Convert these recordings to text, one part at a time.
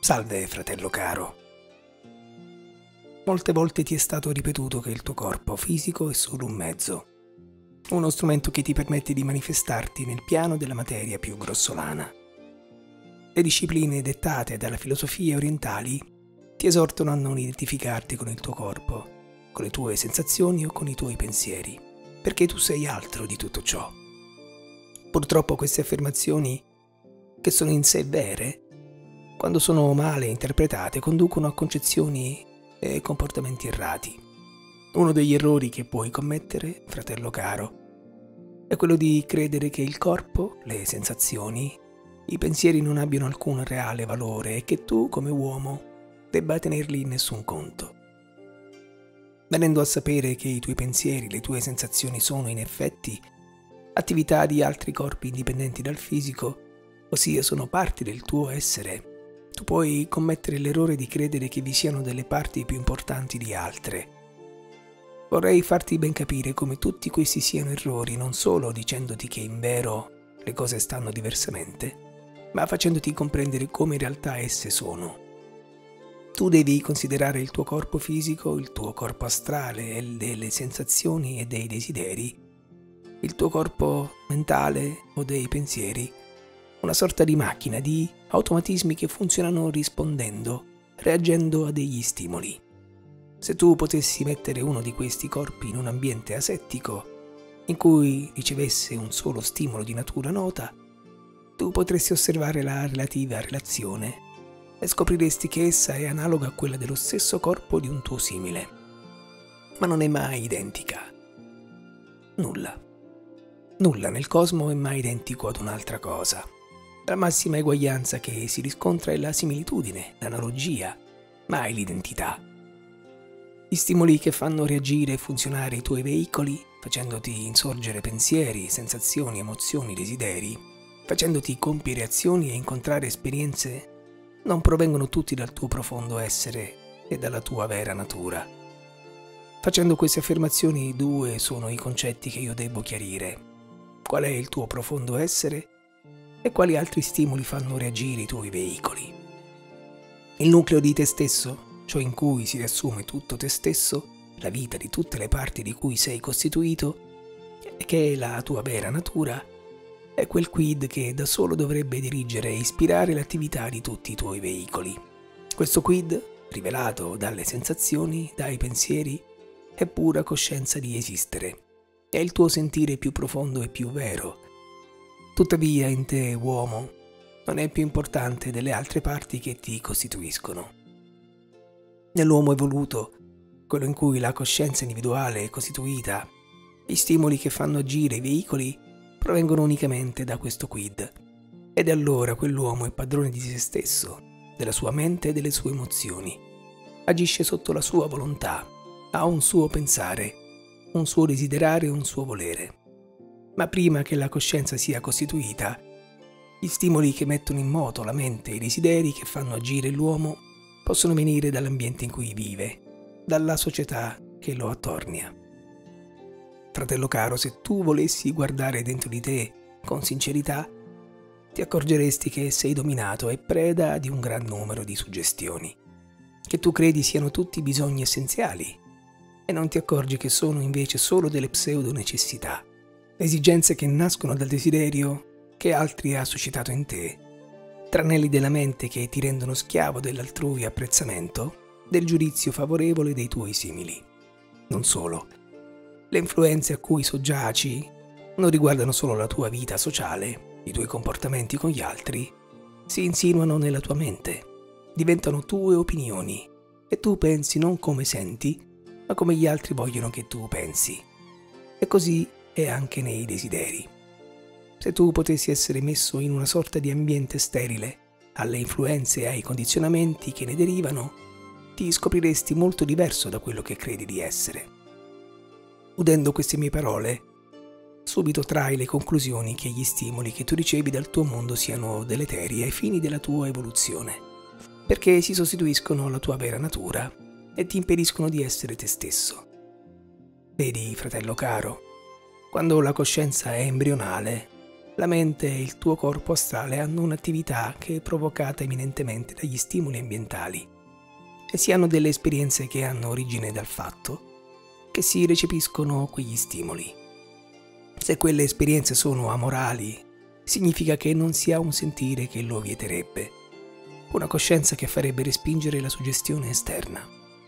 Salve, fratello caro. Molte volte ti è stato ripetuto che il tuo corpo fisico è solo un mezzo, uno strumento che ti permette di manifestarti nel piano della materia più grossolana. Le discipline dettate dalla filosofia orientali ti esortano a non identificarti con il tuo corpo, con le tue sensazioni o con i tuoi pensieri, perché tu sei altro di tutto ciò. Purtroppo queste affermazioni, che sono in sé vere, quando sono male interpretate, conducono a concezioni e comportamenti errati. Uno degli errori che puoi commettere, fratello caro, è quello di credere che il corpo, le sensazioni, i pensieri non abbiano alcun reale valore e che tu, come uomo, debba tenerli in nessun conto. Venendo a sapere che i tuoi pensieri, le tue sensazioni sono, in effetti, attività di altri corpi indipendenti dal fisico, ossia sono parti del tuo essere, tu puoi commettere l'errore di credere che vi siano delle parti più importanti di altre. Vorrei farti ben capire come tutti questi siano errori, non solo dicendoti che in vero le cose stanno diversamente, ma facendoti comprendere come in realtà esse sono. Tu devi considerare il tuo corpo fisico, il tuo corpo astrale e delle sensazioni e dei desideri, il tuo corpo mentale o dei pensieri, una sorta di macchina, di automatismi che funzionano rispondendo, reagendo a degli stimoli. Se tu potessi mettere uno di questi corpi in un ambiente asettico, in cui ricevesse un solo stimolo di natura nota, tu potresti osservare la relativa relazione e scopriresti che essa è analoga a quella dello stesso corpo di un tuo simile, ma non è mai identica. Nulla nel cosmo è mai identico ad un'altra cosa. La massima eguaglianza che si riscontra è la similitudine, l'analogia, mai l'identità. Gli stimoli che fanno reagire e funzionare i tuoi veicoli, facendoti insorgere pensieri, sensazioni, emozioni, desideri, facendoti compiere azioni e incontrare esperienze, non provengono tutti dal tuo profondo essere e dalla tua vera natura. Facendo queste affermazioni, due sono i concetti che io devo chiarire. Qual è il tuo profondo essere e quali altri stimoli fanno reagire i tuoi veicoli. Il nucleo di te stesso, ciò in cui si riassume tutto te stesso, la vita di tutte le parti di cui sei costituito, e che è la tua vera natura, è quel quid che da solo dovrebbe dirigere e ispirare l'attività di tutti i tuoi veicoli. Questo quid, rivelato dalle sensazioni, dai pensieri, è pura coscienza di esistere. È il tuo sentire più profondo e più vero. Tuttavia in te, uomo, non è più importante delle altre parti che ti costituiscono. Nell'uomo evoluto, quello in cui la coscienza individuale è costituita, gli stimoli che fanno agire i veicoli provengono unicamente da questo quid. Ed allora quell'uomo è padrone di se stesso, della sua mente e delle sue emozioni. Agisce sotto la sua volontà, ha un suo pensare, un suo desiderare e un suo volere. Ma prima che la coscienza sia costituita, gli stimoli che mettono in moto la mente e i desideri che fanno agire l'uomo possono venire dall'ambiente in cui vive, dalla società che lo attornia. Fratello caro, se tu volessi guardare dentro di te con sincerità, ti accorgeresti che sei dominato e preda di un gran numero di suggestioni, che tu credi siano tutti bisogni essenziali e non ti accorgi che sono invece solo delle pseudo-necessità. Esigenze che nascono dal desiderio che altri ha suscitato in te, tranelli della mente che ti rendono schiavo dell'altrui apprezzamento, del giudizio favorevole dei tuoi simili. Non solo, le influenze a cui soggiaci non riguardano solo la tua vita sociale, i tuoi comportamenti con gli altri, si insinuano nella tua mente, diventano tue opinioni e tu pensi non come senti, ma come gli altri vogliono che tu pensi. E così e anche nei desideri. Se tu potessi essere messo in una sorta di ambiente sterile, alle influenze e ai condizionamenti che ne derivano, ti scopriresti molto diverso da quello che credi di essere. Udendo queste mie parole, subito trai le conclusioni che gli stimoli che tu ricevi dal tuo mondo siano deleteri ai fini della tua evoluzione, perché si sostituiscono alla tua vera natura e ti impediscono di essere te stesso. Vedi, fratello caro, quando la coscienza è embrionale, La mente e il tuo corpo astrale hanno un'attività che è provocata eminentemente dagli stimoli ambientali e si hanno delle esperienze che hanno origine dal fatto che si recepiscono quegli stimoli. Se quelle esperienze sono amorali, significa che non si ha un sentire che lo vieterebbe, una coscienza che farebbe respingere la suggestione esterna.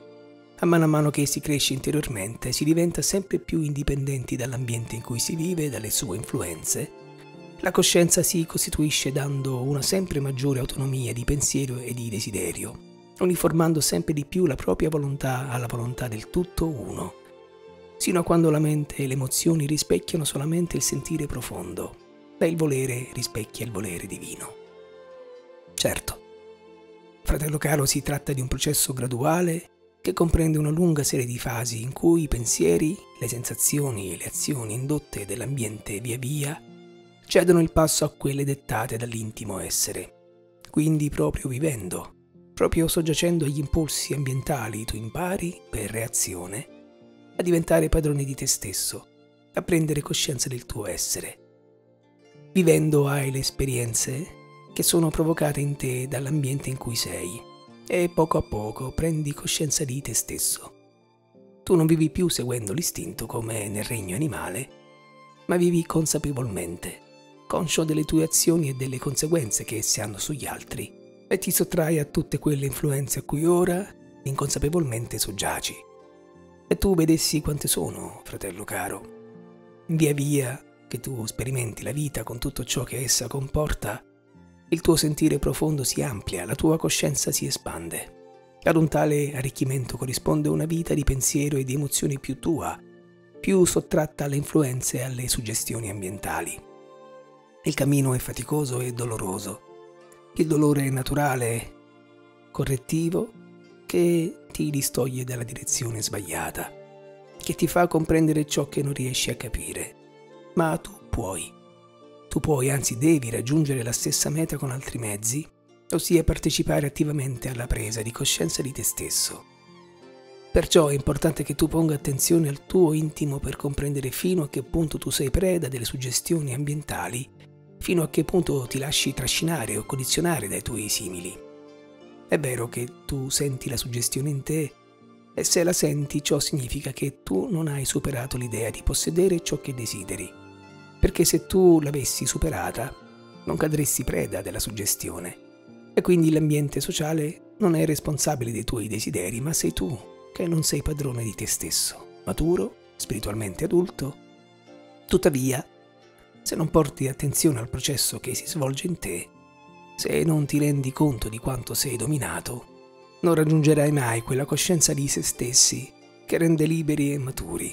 A mano che si cresce interiormente, si diventa sempre più indipendenti dall'ambiente in cui si vive e dalle sue influenze. La coscienza si costituisce dando una sempre maggiore autonomia di pensiero e di desiderio, uniformando sempre di più la propria volontà alla volontà del tutto uno, sino a quando la mente e le emozioni rispecchiano solamente il sentire profondo, e il volere rispecchia il volere divino. Certo, fratello caro, si tratta di un processo graduale che comprende una lunga serie di fasi in cui i pensieri, le sensazioni e le azioni indotte dall'ambiente via via cedono il passo a quelle dettate dall'intimo essere. Quindi proprio vivendo, proprio soggiacendo agli impulsi ambientali, tu impari, per reazione, a diventare padrone di te stesso, a prendere coscienza del tuo essere. Vivendo hai le esperienze che sono provocate in te dall'ambiente in cui sei e poco a poco prendi coscienza di te stesso. Tu non vivi più seguendo l'istinto come nel regno animale, ma vivi consapevolmente, conscio delle tue azioni e delle conseguenze che esse hanno sugli altri, e ti sottrai a tutte quelle influenze a cui ora inconsapevolmente soggiaci. E tu vedessi quante sono, fratello caro. Via via che tu sperimenti la vita con tutto ciò che essa comporta, il tuo sentire profondo si amplia, la tua coscienza si espande. Ad un tale arricchimento corrisponde una vita di pensiero e di emozioni più tua, più sottratta alle influenze e alle suggestioni ambientali. Il cammino è faticoso e doloroso. Il dolore è naturale, correttivo, che ti distoglie dalla direzione sbagliata, che ti fa comprendere ciò che non riesci a capire. Ma tu puoi, anzi devi raggiungere la stessa meta con altri mezzi, ossia partecipare attivamente alla presa di coscienza di te stesso. Perciò è importante che tu ponga attenzione al tuo intimo per comprendere fino a che punto tu sei preda delle suggestioni ambientali, fino a che punto ti lasci trascinare o condizionare dai tuoi simili. È vero che tu senti la suggestione in te, e se la senti ciò significa che tu non hai superato l'idea di possedere ciò che desideri, perché se tu l'avessi superata non cadresti preda della suggestione, e quindi l'ambiente sociale non è responsabile dei tuoi desideri, ma sei tu che non sei padrone di te stesso, maturo, spiritualmente adulto. Tuttavia, se non porti attenzione al processo che si svolge in te, se non ti rendi conto di quanto sei dominato, non raggiungerai mai quella coscienza di se stessi che rende liberi e maturi.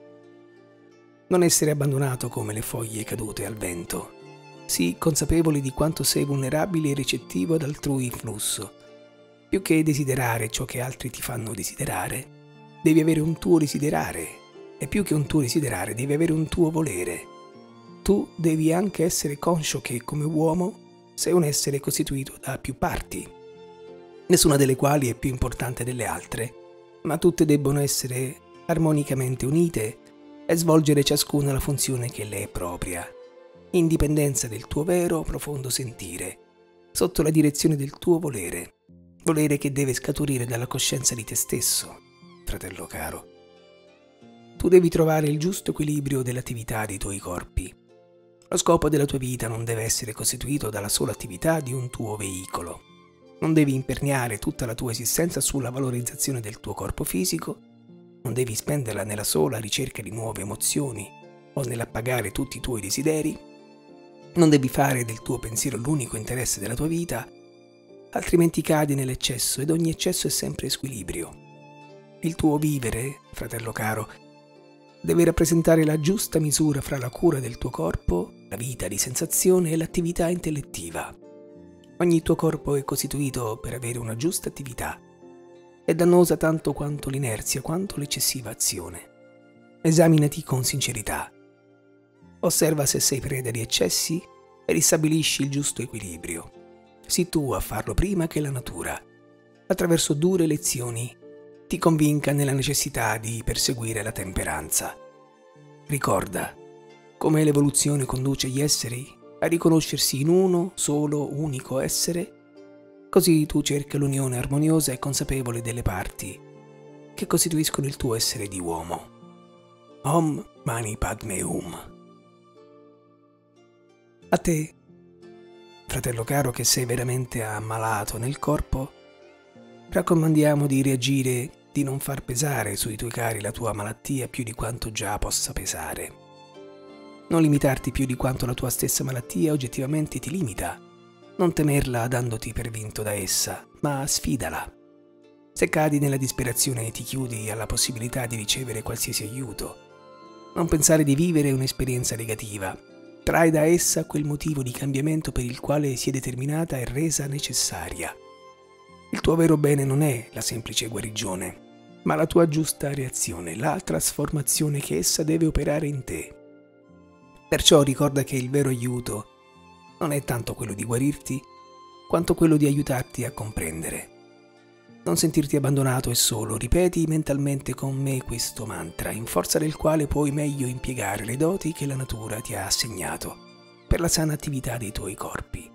Non essere abbandonato come le foglie cadute al vento. Sii consapevole di quanto sei vulnerabile e ricettivo ad altrui flusso. Più che desiderare ciò che altri ti fanno desiderare, devi avere un tuo desiderare, e più che un tuo desiderare devi avere un tuo volere. Tu devi anche essere conscio che, come uomo, sei un essere costituito da più parti, nessuna delle quali è più importante delle altre, ma tutte debbono essere armonicamente unite e svolgere ciascuna la funzione che le è propria, in dipendenza del tuo vero profondo sentire, sotto la direzione del tuo volere che deve scaturire dalla coscienza di te stesso, fratello caro. Tu devi trovare il giusto equilibrio dell'attività dei tuoi corpi. Lo scopo della tua vita non deve essere costituito dalla sola attività di un tuo veicolo. Non devi imperniare tutta la tua esistenza sulla valorizzazione del tuo corpo fisico, non devi spenderla nella sola ricerca di nuove emozioni o nell'appagare tutti i tuoi desideri, non devi fare del tuo pensiero l'unico interesse della tua vita, altrimenti cadi nell'eccesso ed ogni eccesso è sempre squilibrio. Il tuo vivere, fratello caro, deve rappresentare la giusta misura fra la cura del tuo corpo, la vita di sensazione e l'attività intellettiva. Ogni tuo corpo è costituito per avere una giusta attività. È dannosa tanto quanto l'inerzia, quanto l'eccessiva azione. Esaminati con sincerità. Osserva se sei preda di eccessi e ristabilisci il giusto equilibrio. Sii tu a farlo prima che la natura, attraverso dure lezioni, ti convinca nella necessità di perseguire la temperanza. Ricorda, come l'evoluzione conduce gli esseri, a riconoscersi in uno solo unico essere, così tu cerchi l'unione armoniosa e consapevole delle parti che costituiscono il tuo essere di uomo. Om Mani Padme Hum. A te, fratello caro che sei veramente ammalato nel corpo, raccomandiamo di reagire, di non far pesare sui tuoi cari la tua malattia più di quanto già possa pesare. Non limitarti più di quanto la tua stessa malattia oggettivamente ti limita. Non temerla dandoti per vinto da essa, ma sfidala. Se cadi nella disperazione e ti chiudi alla possibilità di ricevere qualsiasi aiuto, non pensare di vivere un'esperienza negativa. Trai da essa quel motivo di cambiamento per il quale si è determinata e resa necessaria. Il tuo vero bene non è la semplice guarigione, ma la tua giusta reazione, la trasformazione che essa deve operare in te. Perciò ricorda che il vero aiuto non è tanto quello di guarirti, quanto quello di aiutarti a comprendere. Non sentirti abbandonato e solo, ripeti mentalmente con me questo mantra, in forza del quale puoi meglio impiegare le doti che la natura ti ha assegnato per la sana attività dei tuoi corpi.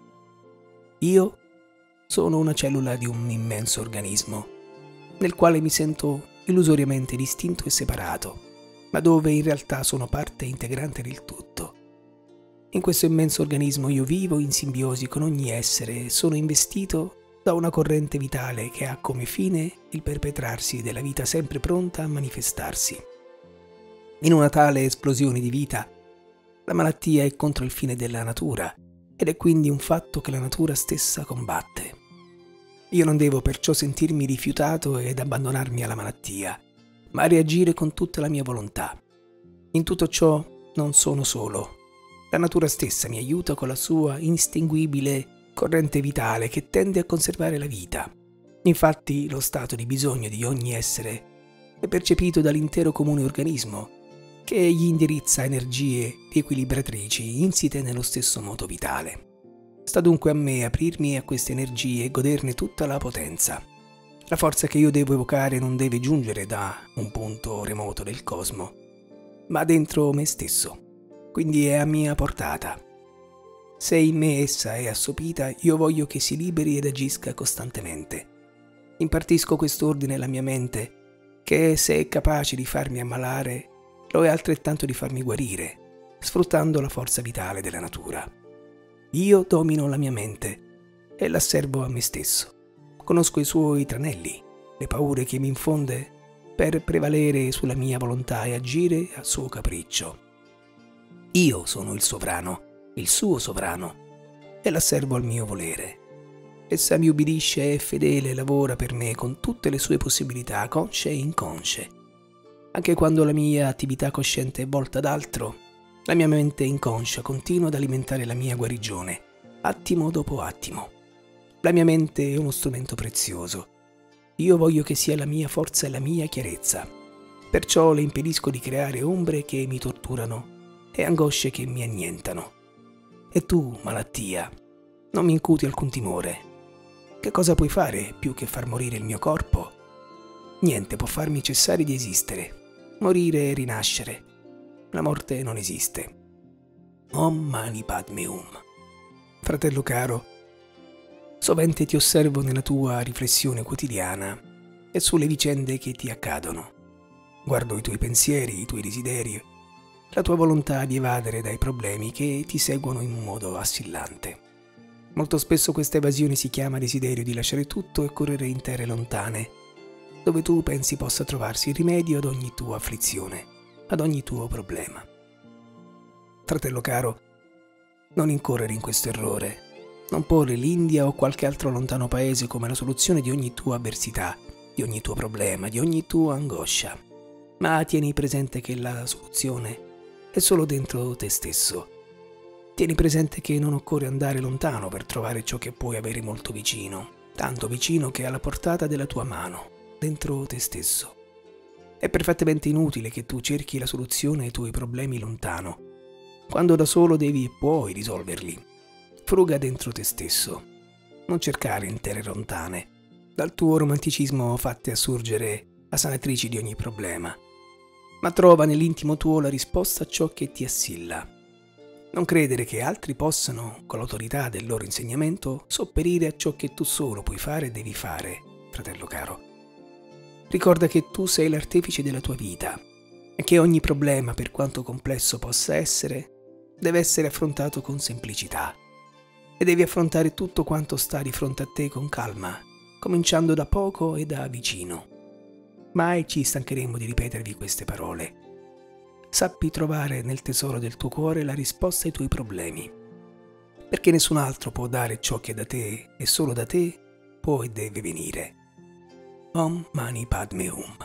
Io sono una cellula di un immenso organismo, nel quale mi sento illusoriamente distinto e separato, ma dove in realtà sono parte integrante del tutto. In questo immenso organismo io vivo in simbiosi con ogni essere e sono investito da una corrente vitale che ha come fine il perpetrarsi della vita sempre pronta a manifestarsi. In una tale esplosione di vita, la malattia è contro il fine della natura ed è quindi un fatto che la natura stessa combatte. Io non devo perciò sentirmi rifiutato ed abbandonarmi alla malattia, ma reagire con tutta la mia volontà. In tutto ciò non sono solo. La natura stessa mi aiuta con la sua inestinguibile corrente vitale che tende a conservare la vita. Infatti lo stato di bisogno di ogni essere è percepito dall'intero comune organismo, che gli indirizza energie riequilibratrici insite nello stesso moto vitale. Sta dunque a me aprirmi a queste energie e goderne tutta la potenza. La forza che io devo evocare non deve giungere da un punto remoto del cosmo, ma dentro me stesso, quindi è a mia portata. Se in me essa è assopita, io voglio che si liberi ed agisca costantemente. Impartisco quest'ordine alla mia mente, che se è capace di farmi ammalare, lo è altrettanto di farmi guarire, sfruttando la forza vitale della natura. Io domino la mia mente e la servo a me stesso. Conosco i suoi tranelli, le paure che mi infonde per prevalere sulla mia volontà e agire a suo capriccio. Io sono il sovrano, il suo sovrano, e la servo al mio volere. Essa mi ubbidisce e fedele e lavora per me con tutte le sue possibilità, consce e inconsce. Anche quando la mia attività cosciente è volta ad altro, la mia mente inconscia continua ad alimentare la mia guarigione, attimo dopo attimo. La mia mente è uno strumento prezioso. Io voglio che sia la mia forza e la mia chiarezza. Perciò le impedisco di creare ombre che mi torturano e angosce che mi annientano. E tu, malattia, non mi incuti alcun timore. Che cosa puoi fare più che far morire il mio corpo? Niente può farmi cessare di esistere, morire e rinascere. La morte non esiste. Om Mani Padme Hum. Fratello caro, sovente ti osservo nella tua riflessione quotidiana e sulle vicende che ti accadono. Guardo i tuoi pensieri, i tuoi desideri, la tua volontà di evadere dai problemi che ti seguono in un modo assillante. Molto spesso questa evasione si chiama desiderio di lasciare tutto e correre in terre lontane, dove tu pensi possa trovarsi il rimedio ad ogni tua afflizione, ad ogni tuo problema. Fratello caro, non incorrere in questo errore. Non porre l'India o qualche altro lontano paese come la soluzione di ogni tua avversità, di ogni tuo problema, di ogni tua angoscia. Ma tieni presente che la soluzione è solo dentro te stesso. Tieni presente che non occorre andare lontano per trovare ciò che puoi avere molto vicino, tanto vicino che è alla portata della tua mano, dentro te stesso. È perfettamente inutile che tu cerchi la soluzione ai tuoi problemi lontano, quando da solo devi e puoi risolverli. Fruga dentro te stesso, non cercare in terre lontane, dal tuo romanticismo fatte assurgere a sanatrici di ogni problema, ma trova nell'intimo tuo la risposta a ciò che ti assilla. Non credere che altri possano, con l'autorità del loro insegnamento, sopperire a ciò che tu solo puoi fare e devi fare, fratello caro. Ricorda che tu sei l'artefice della tua vita e che ogni problema, per quanto complesso possa essere, deve essere affrontato con semplicità. E devi affrontare tutto quanto sta di fronte a te con calma, cominciando da poco e da vicino. Mai ci stancheremo di ripetervi queste parole. Sappi trovare nel tesoro del tuo cuore la risposta ai tuoi problemi, perché nessun altro può dare ciò che da te e solo da te può e deve venire. Om Mani Padme Hum.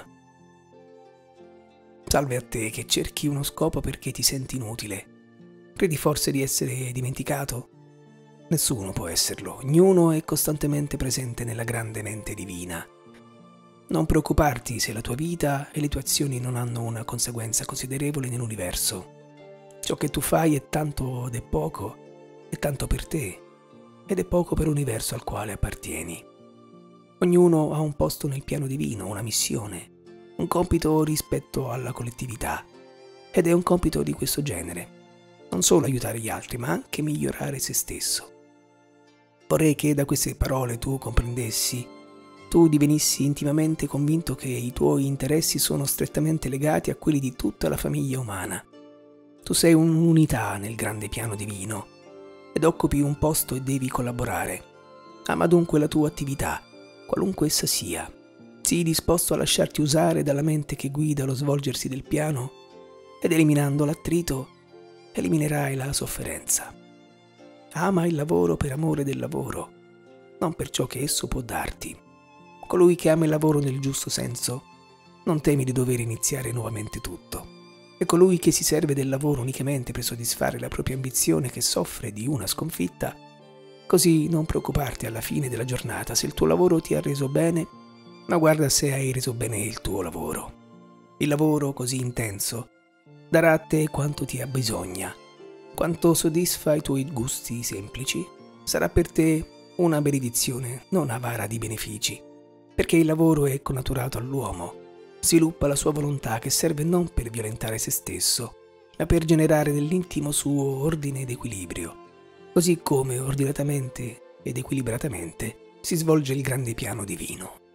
Salve a te che cerchi uno scopo perché ti senti inutile. Credi forse di essere dimenticato? Nessuno può esserlo, ognuno è costantemente presente nella grande mente divina. Non preoccuparti se la tua vita e le tue azioni non hanno una conseguenza considerevole nell'universo. Ciò che tu fai è tanto ed è poco, è tanto per te ed è poco per l'universo al quale appartieni. Ognuno ha un posto nel piano divino, una missione, un compito rispetto alla collettività, ed è un compito di questo genere, non solo aiutare gli altri, ma anche migliorare se stesso. Vorrei che da queste parole tu comprendessi, tu divenissi intimamente convinto che i tuoi interessi sono strettamente legati a quelli di tutta la famiglia umana. Tu sei un'unità nel grande piano divino ed occupi un posto e devi collaborare. Ama dunque la tua attività, qualunque essa sia. Sii disposto a lasciarti usare dalla mente che guida lo svolgersi del piano ed eliminando l'attrito eliminerai la sofferenza. Ama il lavoro per amore del lavoro, non per ciò che esso può darti. Colui che ama il lavoro nel giusto senso non teme di dover iniziare nuovamente tutto. E colui che si serve del lavoro unicamente per soddisfare la propria ambizione che soffre di una sconfitta, così non preoccuparti alla fine della giornata se il tuo lavoro ti ha reso bene, ma guarda se hai reso bene il tuo lavoro. Il lavoro così intenso darà a te quanto ti abbisogna, quanto soddisfa i tuoi gusti semplici, sarà per te una benedizione non avara di benefici. Perché il lavoro è connaturato all'uomo, sviluppa la sua volontà che serve non per violentare se stesso, ma per generare nell'intimo suo ordine ed equilibrio, così come ordinatamente ed equilibratamente si svolge il grande piano divino.